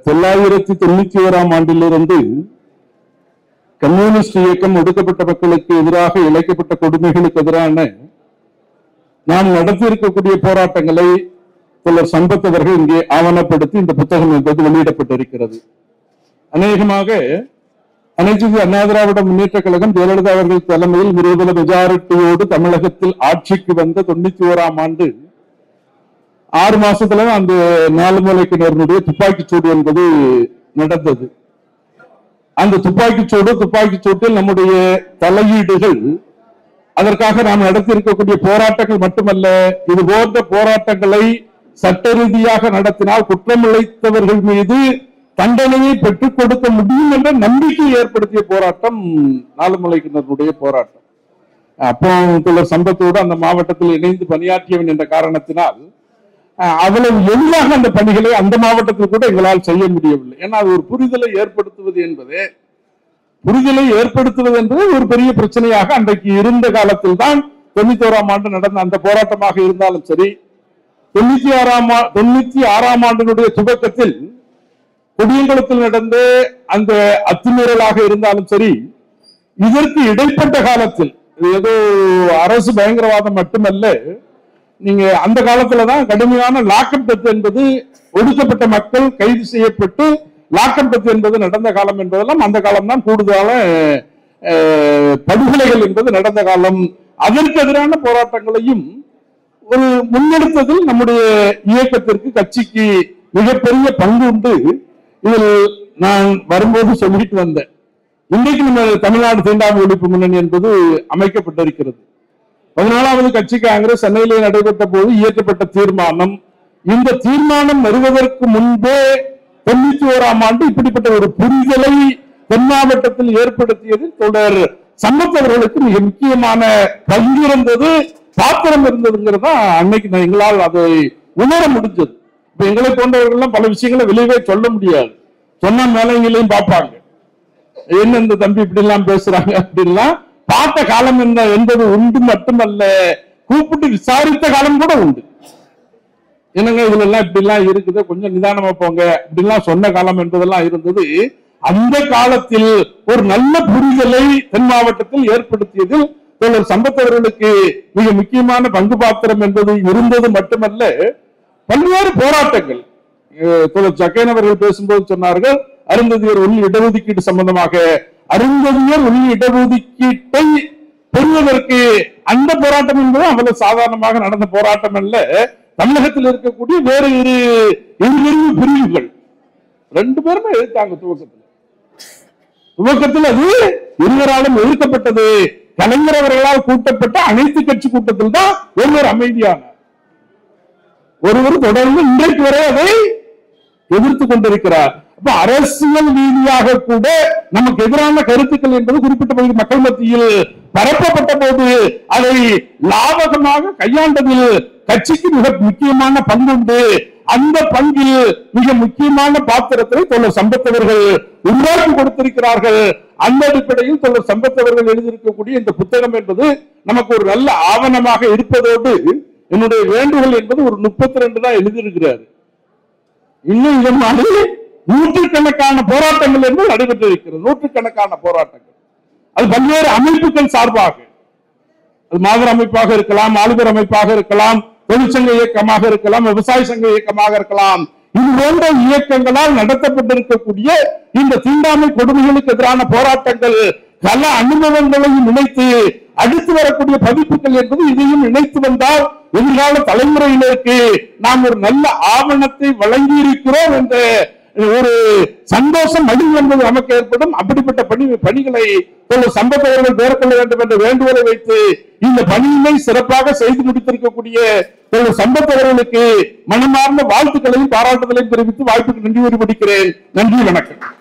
1991ஆம் ஆண்டிலிருந்து கம்யூனிஸ்ட் இயக்கம் ஒடுக்கப்பட்ட மக்களுக்கு எதிராக இழைக்கப்பட்ட கொடுமைகளுக்கு எதிரான நாம் நடத்தியிருக்கக்கூடிய போராட்டங்களை தோழர் சம்பத் அவர்கள் இங்கே ஆவணப்படுத்தி இந்த புத்தகம் என்பது வெளியிடப்பட்டிருக்கிறது. அநேகமாக அனைத்து அண்ணா திராவிட முன்னேற்ற கழகம் ஜெயலலிதா அவர்கள் தலைமையில் நிறுவன மெஜாரிட்டியோடு தமிழகத்தில் ஆட்சிக்கு வந்த 91ஆம் ஆண்டு 6 மாசத்துல அந்த 4 மூலைக்கிணறுடைய துப்பாக்கிச் சூடு என்பது நடந்தது. அந்த துப்பாக்கிச் சூட்டில் நம்முடைய தலையீடுகள், அதற்காக நாம் நடத்தியிருக்கக்கூடிய போராட்டங்கள் மட்டுமல்ல, இது போன்ற போராட்டங்களை சட்ட ரீதியாக நடத்தினால் குற்றம் இழைத்தவர்கள் மீது தண்டனையை பெற்றுக் கொடுக்க முடியும் என்ற நம்பிக்கை ஏற்படுத்திய போராட்டம் 4 மூலைக்கிணறுடைய போராட்டம். அப்போ தோழர் சம்பத்தோடு அந்த மாவட்டத்தில் இணைந்து பணியாற்றியவன் என்ற காரணத்தினால் அவ்வளவு எளிதாக அந்த பணிகளை அந்த மாவட்டத்தில் கூட எங்களால் செய்ய முடியவில்லை. ஏன்னா அது ஒரு புரிதலை ஏற்படுத்துவது என்பது ஒரு பெரிய பிரச்சனையாக அன்றைக்கு இருந்த காலத்தில் தான் 91ஆம் ஆண்டு நடந்த அந்த போராட்டமாக இருந்தாலும் சரி, 96ஆம் ஆண்டினுடைய துவக்கத்தில் கொடியங்குளத்தில் நடந்த அந்த அத்துமீறலாக இருந்தாலும் சரி, இதற்கு இடைப்பட்ட காலத்தில் ஏதோ அரசு பயங்கரவாதம் மட்டுமல்ல, நீங்க அந்த காலத்துலதான் கடுமையான லாக்அப் டெத் என்பது, ஒடுக்கப்பட்ட மக்கள் கைது செய்யப்பட்டு லாக்அப் டெத் என்பது நடந்த காலம் என்பதெல்லாம் அந்த காலம் தான். கூடுதலான படுகொலைகள் என்பது நடந்த காலம். அதற்கு எதிரான போராட்டங்களையும் ஒரு முன்னெடுத்ததில் நம்முடைய இயக்கத்திற்கு, கட்சிக்கு மிகப்பெரிய பங்கு உண்டு. இதில் நான் வரும்போது சொல்லிட்டு வந்தேன், இன்றைக்கு நம்ம தமிழ்நாடு தீண்டாமை ஒழிப்பு முன்னணி என்பது அமைக்கப்பட்டிருக்கிறது. 14வது கட்சி காங்கிரஸ் சென்னையிலே நடைபெற்ற போது இயற்றப்பட்ட தீர்மானம், இந்த தீர்மானம் வருவதற்கு முன்பே 91ஆம் ஆண்டு இப்படிப்பட்ட ஒரு புரிதலை தென் மாவட்டத்தில் ஏற்படுத்தியதில் தொடர் சம்பத் அவர்களுக்கு மிக முக்கியமான பங்கு இருந்தது, பாத்திரம் இருந்ததுங்கிறதா அன்னைக்கு எங்களால் அதை உணர முடிஞ்சது. இப்ப எங்களை போன்றவர்கள் பல விஷயங்களை வெளியே சொல்ல முடியாது, சொன்ன மேலைங்களையும் பார்ப்பாங்க, என்ன இந்த தம்பி இப்படி எல்லாம் பேசுறாங்க அப்படின்லாம் பார்த்த காலம் என்ன என்பது உண்டு. மட்டுமல்ல, கூப்பிட்டு விசாரித்த காலம் கூட உண்டு. என்னங்க இதுல எல்லாம் இப்படி எல்லாம் இருக்குது, கொஞ்சம் நிதானமா போங்க அப்படின்லாம் சொன்ன காலம் என்பதெல்லாம் இருந்தது. அந்த காலத்தில் ஒரு நல்ல புரிதலை தென் மாவட்டத்தில் ஏற்படுத்தியதில் தோழர் சம்பத் அவர்களுக்கு மிக முக்கியமான பங்கு பாத்திரம் என்பது இருந்தது மட்டுமல்ல, பல்வேறு போராட்டங்கள். தோழர் சக்கையன் அவர்கள் பேசும்போது சொன்னார்கள், அருந்ததியர் உள் இடஒதுக்கீடு சம்பந்தமாக, அருந்ததியர் உள் இடஒதுக்கீட்டை பெறுவதற்கு அந்த போராட்டம் என்பது அவ்வளவு சாதாரணமாக நடந்த போராட்டம் அல்ல. தமிழகத்தில் இருக்கக்கூடிய வேறு இரு பிரிவுகள் 2 பேருமே எழுத்தாங்க. துவக்கத்தில் அது இருவராலும் எதிர்க்கப்பட்டது. கலைஞர் அவர்களால் கூட்டப்பட்ட அனைத்து கட்சி கூட்டத்தில் தான் ஒருவர் அமைதியான ஒருவர் தொடர்ந்து இன்றைக்கு வரை அதை எதிர்த்துக் கொண்டிருக்கிறார். அப்ப அரசியல் ரீதியாக கூட நமக்கு எதிரான கருத்துக்கள் என்பது குறிப்பிட்ட பகுதி மக்கள் மத்தியில் பரப்பப்பட்ட போது அதை லாபகமாக கையாண்டதில் கட்சிக்கு மிக முக்கியமான பங்கு உண்டு. அந்த பங்கில் மிக முக்கியமான பாத்திரத்தை தோழர் சம்பத் அவர்கள் உருவாக்கி கொடுத்திருக்கிறார்கள். அந்த அடிப்படையில் தோழர் சம்பத் அவர்கள் எழுதியிருக்கக்கூடிய இந்த புத்தகம் என்பது நமக்கு ஒரு நல்ல ஆவணமாக இருப்பதோடு, என்னுடைய வேண்டுகோள் என்பது ஒரு 32 தான் எழுதியிருக்கிறார். இன்னும் இந்த மாதிரி நூற்றுக்கணக்கான போராட்டங்கள் என்பது நடைபெற்றிருக்கிறது. நூற்றுக்கணக்கான போராட்டங்கள், அது பல்வேறு அமைப்புகள் சார்பாக, அது மாதர் அமைப்பாக இருக்கலாம், ஆளுநர் அமைப்பாக இருக்கலாம், தொழிற்சங்க இயக்கமாக இருக்கலாம், விவசாய சங்க இயக்கமாக இருக்கலாம். இது போன்ற இயக்கங்களால் நடத்தப்பட்டிருக்கக்கூடிய இந்த தீண்டாமை கொடுமைகளுக்கு எதிரான போராட்டங்கள் பல அனுபவங்களையும் இணைத்து அடுத்து வரக்கூடிய பதிப்புகள் என்பது இதையும் இணைத்து வந்தால் எதிர்கால தலைமுறையினருக்கு நாம் ஒரு நல்ல ஆவணத்தை வழங்கி இருக்கிறோம் என்ற ஒரு சந்தோஷம் மகிழ்வு என்பது நமக்கு ஏற்படும். அப்படிப்பட்ட பணிகளை சம்பத் அவர்கள் மேற்கொள்ள வேண்டும் என்ற வேண்டுகோளை வைத்து இந்த பணியினை சிறப்பாக செய்து முடித்திருக்கக்கூடிய சம்பத் அவர்களுக்கு மனமார்ந்த வாழ்த்துக்களையும் பாராட்டுதலையும் தெரிவித்து வாய்ப்புக்கு நன்றி கூறி முடிக்கிறேன். நன்றி, வணக்கம்.